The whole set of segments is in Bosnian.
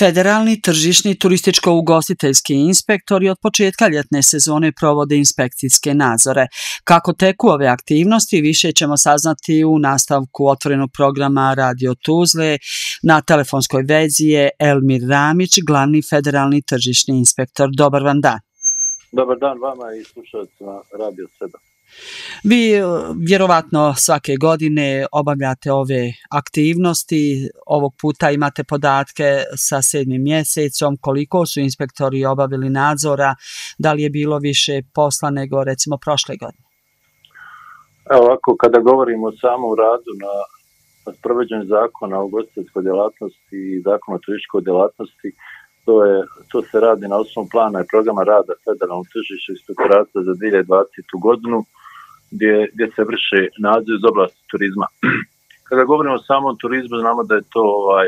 Federalni tržišni turističko-ugostiteljski inspektori od početka ljetne sezone provode inspekcijske nadzore. Kako teku ove aktivnosti, više ćemo saznati u nastavku otvorenog programa Radio Tuzle. Na telefonskoj vezi je Elmir Ramić, glavni federalni tržišni inspektor. Dobar vam dan. Dobar dan vama i slušalcima Radio 7. Vi vjerovatno svake godine obavljate ove aktivnosti, ovog puta imate podatke sa 7. mjesecom, koliko su inspektori obavili nadzora, da li je bilo više posla nego recimo prošle godine? Evo ovako, kada govorimo o samom radu na sprovođenju zakona o ugostiteljskoj djelatnosti i zakona o turističkoj djelatnosti, to se radi na osnovu plana i programa rada Federalnog tržišnog inspektorata za 2020. godinu, gdje se vrše nadzor iz oblasti turizma. Kada govorimo o samom turizmu, znamo da je to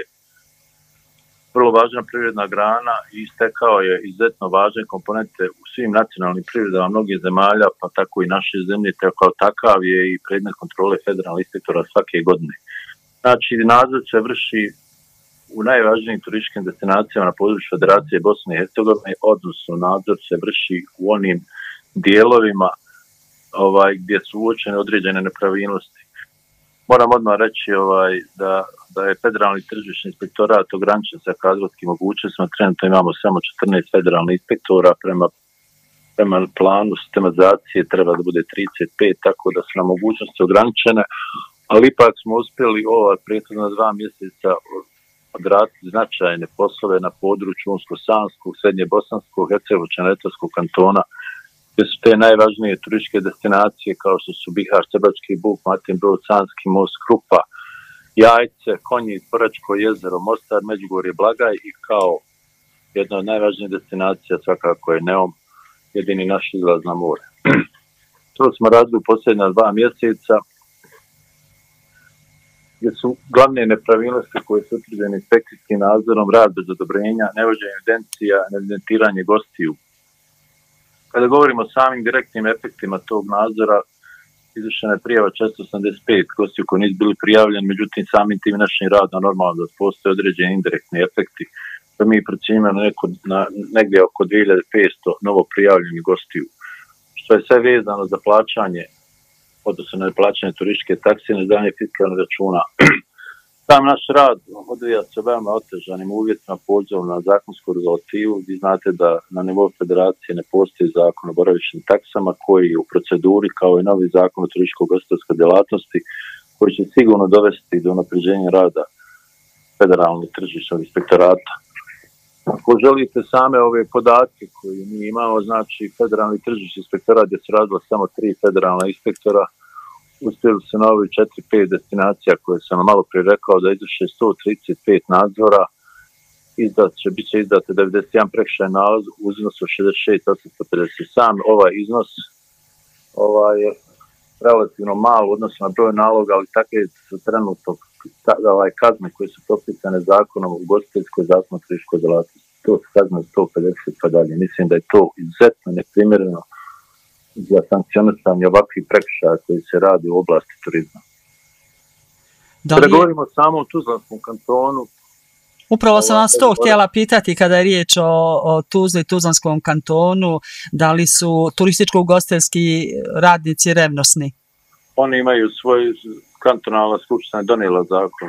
vrlo važna privredna grana i istekao je izuzetno važne komponente u svim nacionalnim privredama mnogih zemalja, pa tako i naše zemlje, kao takav je i predmet kontrole federalnih inspektora svake godine. Znači, nadzor se vrši u najvažnijim turističkim destinacijama na području Federacije Bosne i Hercegovine, odnosno nadzor se vrši u onim dijelovima gdje su uočene određene nepravilnosti. Moram odmah reći da je federalni tržišni inspektorat ograničen sa kadrovskim mogućnostima. Trenutno imamo samo 14 federalnih inspektora, prema planu sistematizacije treba da bude 35, tako da su nam mogućnosti ograničene, ali ipak smo uspjeli prethodna 2 mjeseca odraditi značajne poslove na području Unsko-Sanskog, Srednje-Bosanskog, Hercegovačko-neretvanskog kantona, gdje su te najvažnije turističke destinacije kao što su Bihar, Štrbački buk, Matin Brod, Sanski most, Krupa, Jajce, Konjic, Poračko jezero, Mostar, Međugorje, Blagaj i kao jedna od najvažnijih destinacija svakako je Neum, jedini naš izlaz na more. To smo radili u posljednja 2 mjeseca, gdje su glavne nepravilnosti koje su utvrđene inspekcijskim nadzorom, rad bez odobrenja, nevođenje evidencija, neevidentiranje gostiju. Kada govorimo o samim direktnim efektima tog nadzora, izvršena je prijava 485 gostiju koji nisu bili prijavljeni, međutim samim tim našim radom normalno da postoje određeni indirektni efekti, da mi procjenjujemo negdje oko 2500 novo prijavljenih gostiju, što je sve vezano za plaćanje, odnosno na plaćanje turističke takse i izdavanje fiskalnih računa. Sam naš rad odvija se veoma otežanim uvjetima pozivom na zakonsku regulativu. Vi znate da na nivou federacije ne postoji zakon o boravišnim taksama koji je u proceduri kao i novi zakon o turističko-ugostiteljskoj djelatnosti koji će sigurno dovesti do unapređenja rada federalnog tržišnog inspektorata. Ako želite same ove podatke koje mi imamo, znači federalni tržišni inspektorat gdje se radilo samo 3 federalna inspektora, uspjeli se na ovih 4-5 destinacija koje sam malo prije rekao da izvrše 135 nadzora, bit će izdate 91 prekršajni nalaz u iznosu 66.850. Sam ovaj iznos je relativno malo u odnosu na broj naloga, ali takve su trenutno kazne koje su propisane zakonom o ugostiteljskoj zakonu o turističkoj djelatnosti. To su kazne 150 pa dalje. Mislim da je to izuzetno neprimjereno za sankcionisanje ovakvih prekršaja koji se radi u oblasti turizma. Kada govorimo o samom Tuzlanskom kantonu... Upravo sam vas to htjela pitati kada je riječ o Tuzli i Tuzlanskom kantonu, da li su turističko-ugostiteljski radnici revnosni? Oni imaju kantonalna skupština donijela zakon,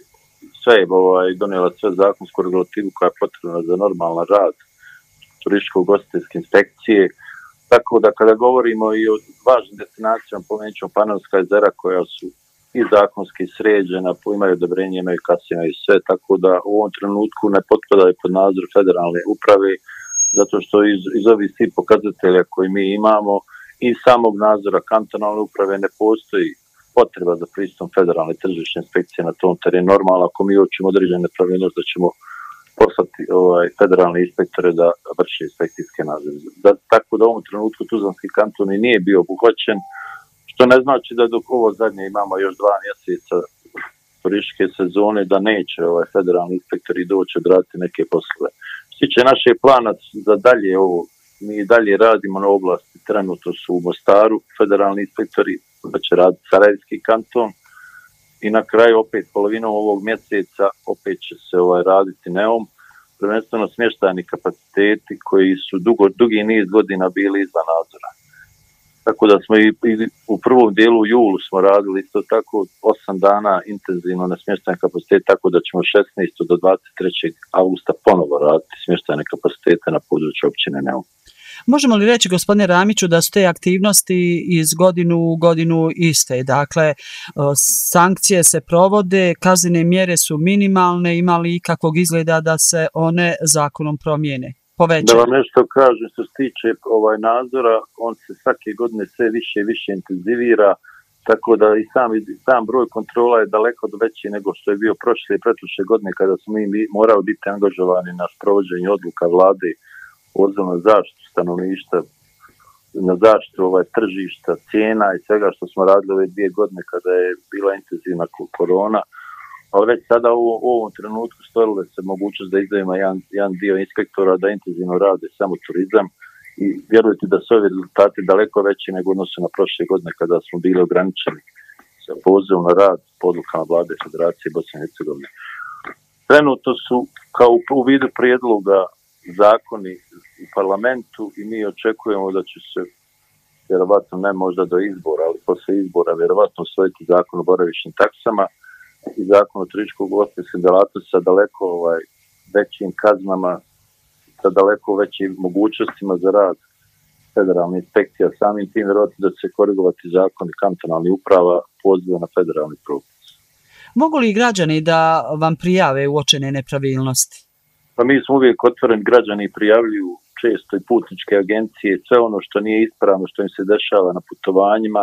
donijela sve zakonsku regulativu koja je potrebna za normalan rad turističko-ugostiteljske inspekcije. Tako da kada govorimo i o važnim destinacijama, pomenut ćemo Panonska jezera koja su i zakonski sređena, imaju odobrenje, imaju kasine i sve, tako da u ovom trenutku ne potpadaju pod nadzor federalne uprave, zato što iz ovih svih pokazatelja koji mi imamo i samog nadzora kantonalne uprave ne postoji potreba za pristupom federalne tržišne inspekcije na tom terenu. Normalno, ako mi uočimo određene nepravilnosti, da ćemo poslati federalne inspektore da vrše inspekcijske nadzore. Tako da u ovom trenutku Tuzlanski kanton i nije bio obuhvaćen, što ne znači da dok ovo zadnje imamo još 2 mjeseca turističke sezone, da neće federalni inspektori doći odraditi neke poslove. Što se tiče našeg plana za dalje mi dalje radimo na oblasti, trenutno su u Mostaru federalni inspektori, da će raditi Sarajevski kanton, i na kraju opet polovinom ovog mjeseca opet će se raditi Neum, prvenstveno smještajni kapaciteti koji su dugi niz godina bili izvan nadzora. Tako da smo i u prvom dijelu u julu smo radili isto tako 8 dana intenzivno na smještajne kapacitete, tako da ćemo 16. do 23. augusta ponovo raditi smještajne kapacitete na području općine Neum. Možemo li reći, gospodine Ramiću, da su te aktivnosti iz godinu u godinu iste? Dakle, sankcije se provode, kaznene mjere su minimalne, ima li ikakvog izgleda da se one zakonom promijene? Da vam nešto kažem, što se tiče nadzora, on se svake godine sve više i više intenzivira, tako da i sam broj kontrola je daleko veći nego što je bio prošle i pretprošle godine kada smo mi morali biti angažovani na sprovođenju odluka vlade na zaštitu stanovništva, na zaštitu tržišta, cijena i svega što smo radili ove 2 godine kada je bila intenzivna korona. Ali već sada u ovom trenutku stvorila se mogućnost da izdvojimo jedan dio inspektora da intenzivno rade samo turizam i vjerujte da su ovi rezultati daleko veći nego odnosu na prošle godine kada smo bili ograničeni sa pozivom na rad po odlukama vlade Federacije Bosne i Hercegovine. Trenutno su kao u vidu prijedloga zakoni u parlamentu i mi očekujemo da će se vjerovatno ne možda do izbora, ali poslije izbora vjerovatno usvojiti zakon o boravišnim taksama i zakon o turističko-ugostiteljskoj djelatnosti sa daleko većim kaznama, sa daleko većim mogućnostima za rad federalne inspekcija. Samim tim vjerovatno da će se korigovati zakon i kantonalnih uprava poziva na federalni propis. Mogu li građani da vam prijave uočene nepravilnosti? Pa mi smo uvijek otvoreni, građani prijavljuju često i putničke agencije, sve ono što nije ispravno, što im se dešava na putovanjima.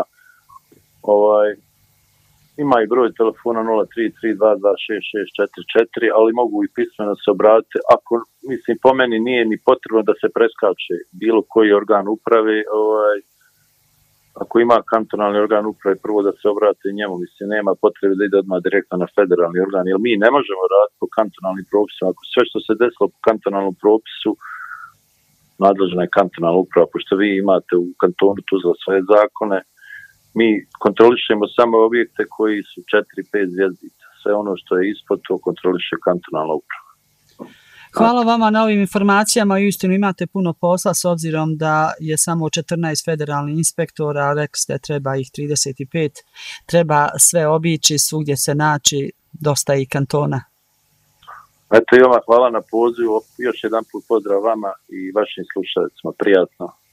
Ima i broj telefona 0332266644, ali mogu i pismeno se obratiti. Po meni nije ni potrebno da se preskače bilo koji organ uprave. Ako ima kantonalni organ uprave, prvo da se obrate njemu. Nema potrebe da ide odmah direktno na federalni organ, jer mi ne možemo raditi po kantonalnim propisima. Ako sve što se desilo po kantonalnom propisu, nadležna je kantonalna uprava, pošto vi imate u kantonu Tuzla svoje zakone. Mi kontrolišemo samo objekte koji su 4-5 zvjezdica. Sve ono što je ispod, to kontroliše kantonalna uprava. Hvala vama na ovim informacijama i uistinu imate puno posla s obzirom da je samo 14 federalnih inspektora, rekli ste treba ih 35, treba sve obići, svugdje se naći, dosta i kantona. Eto i vama hvala na pozivu, još jedan put pozdrav vama i vašim slušalicima, prijatno.